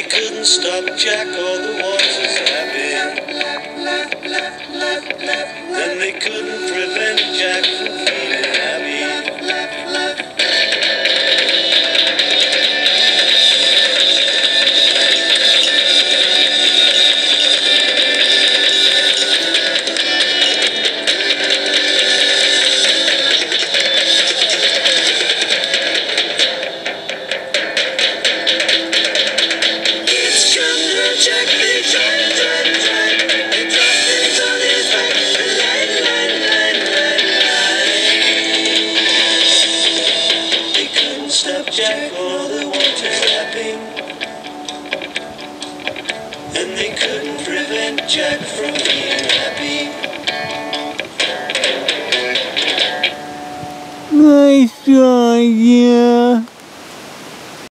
couldn't stop Jack or the waters lapping. And they couldn't prevent Jack from feeling happy. Jack, they tried, they dropped things on his back. They couldn't stop Jack or the waters lapping. And they couldn't prevent Jack from being happy. Nice try, yeah.